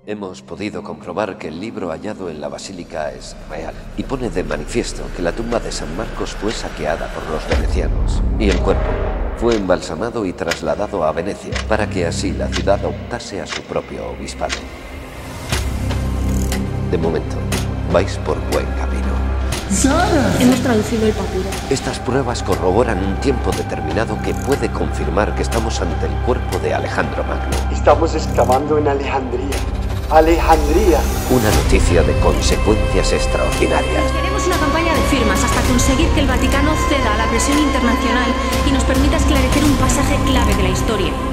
Hemos podido comprobar que el libro hallado en la basílica es real y pone de manifiesto que la tumba de San Marcos fue saqueada por los venecianos y el cuerpo fue embalsamado y trasladado a Venecia para que así la ciudad optase a su propio obispado. De momento, vais por buen camino. ¡Sara! Hemos traducido el papiro. Estas pruebas corroboran un tiempo determinado que puede confirmar que estamos ante el cuerpo de Alejandro Magno. Estamos excavando en Alejandría. ¡Alejandría! Una noticia de consecuencias extraordinarias. Iniciaremos una campaña de firmas hasta conseguir que el Vaticano ceda a la presión internacional y nos permita esclarecer un pasaje clave de la historia.